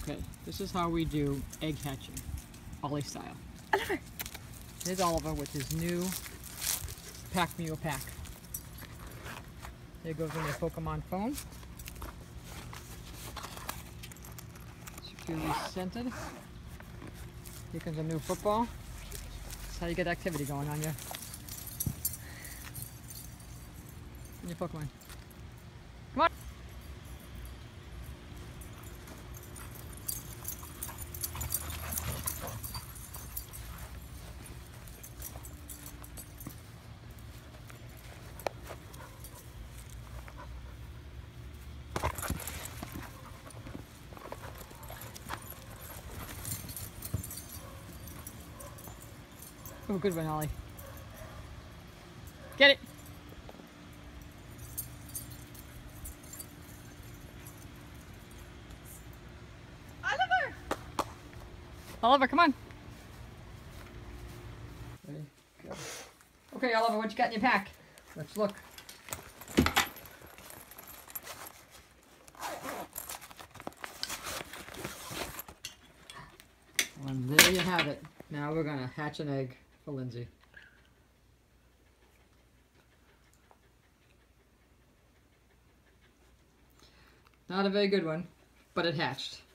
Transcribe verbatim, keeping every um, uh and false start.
Okay, this is how we do egg hatching, Ollie style. Oliver! Here's Oliver with his new pack mule pack. There goes in your Pokemon phone. Securely centered. Here comes a new football. That's how you get activity going on your, on your Pokemon. Come on! Oh, good one, Ollie. Get it! Oliver! Oliver, come on. Ready? Go. Okay, Oliver, what you got in your pack? Let's look. And there you have it. Now we're gonna hatch an egg for Lindsay. Not a very good one, but it hatched.